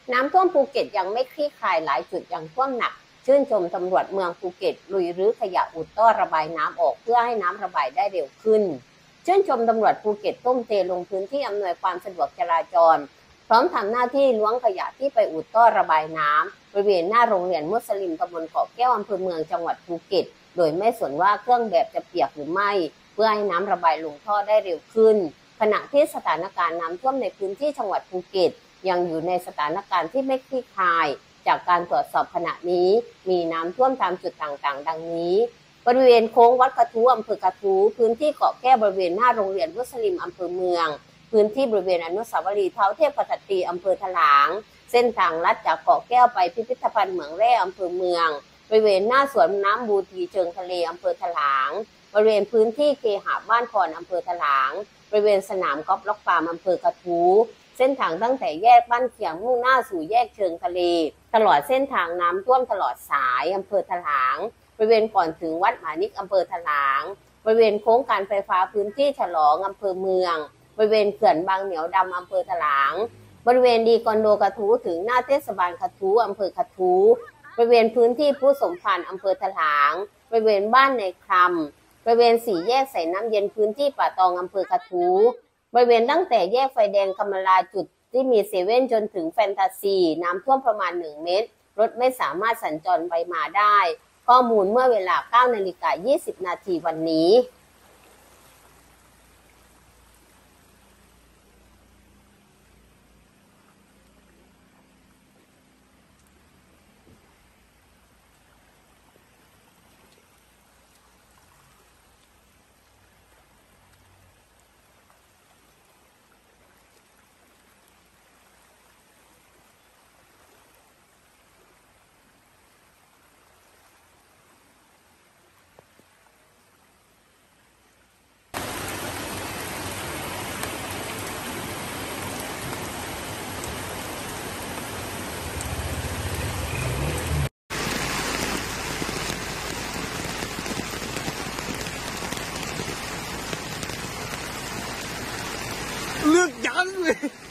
น้ำท่วมภูเก็ตยังไม่คลี่คลายหลายจุดยังท่วมหนักชื่นชมตำรวจเมืองภูเก็ตลุยรื้อขยะอุดท่อระบายน้ำออกเพื่อให้น้ำระบายได้เร็วขึ้นชื่นชมตำรวจภูเก็ตทุ่มเทลงพื้นที่อำนวยความสะดวกจราจรพร้อมทำหน้าที่ล้วงขยะที่ไปอุดท่อระบายน้ำบริเวณหน้าโรงเรียนมุสลิมตำบลเกาะแก้วอำเภอเมืองจังหวัดภูเก็ตโดยไม่สนว่าเครื่องแบบจะเปียกหรือไม่เพื่อให้น้ำระบายลงท่อได้เร็วขึ้นขณะที่สถานการณ์น้ำท่วมในพื้นที่จังหวัดภูเก็ตยังอยู่ในสถานการณ์ที่ไม่คลี่คลายจากการตรวจสอบขณะนี้มีน้ำท่วมตามจุดต่างๆดังนี้บริเวณโค้งวัดกระทู้อำเภอกระทู้พื้นที่เกาะแก้วบริเวณหน้าโรงเรียนมุสลิมอำเภอเมืองพื้นที่บริเวณอนุสาวรีย์เท้าเทพกษัตริย์อำเภอถลางเส้นทางลัดจากเกาะแก้วไปพิพิธภัณฑ์เหมืองแร่อำเภอเมืองบริเวณหน้าสวนน้ำบูทีเชิงทะเลอำเภอถลางบริเวณพื้นที่เคหะบ้านพรอำเภอถลางบริเวณสนามกอล์ฟล็อกฟาร์มอำเภอกระทู้เส้นทางตั้งแต่แยกบ้านเขียงมุ่งหน้าสู่แยกเชิงทะเลตลอดเส้นทางน้ำท่วมตลอดสายอำเภอถลางบริเวณก่อนถึงวัดหมานิกอำเภอถลางบริเวณโค้งการไฟฟ้าพื้นที่ฉลองอำเภอเมืองบริเวณเขื่อนบางเหนียวดำอำเภอถลางบริเวณดีคอนโดกระทู้ถึงหน้าเทศบาลกระทู้อำเภอกระทู้บริเวณพื้นที่ผู้สมพันธ์อำเภอถลางบริเวณบ้านในคลำบริเวณสี่แยกใส่น้ำเย็นพื้นที่ป่าตองอำเภอกระทู้บริเวณตั้งแต่แยกไฟแดงกำมะลาจุดที่มีเซเว่นจนถึงแฟนตาซีน้ำท่วมประมาณ1 เมตรรถไม่สามารถสัญจรไปมาได้ข้อมูลเมื่อเวลา 9:20 นาทีวันนี้เลือกยันเลย